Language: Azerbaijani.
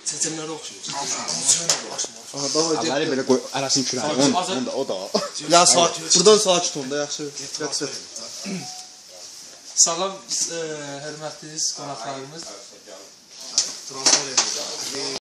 Çəçənlərə oxşuyur. Aha, davay get. Əvvəli belə qoy, ərəsin kürəyi, o da. Ya buradan sakit olun da, yaxşı. Yaxşı. Salam, hörmətli qonaqlarımız. Transveri.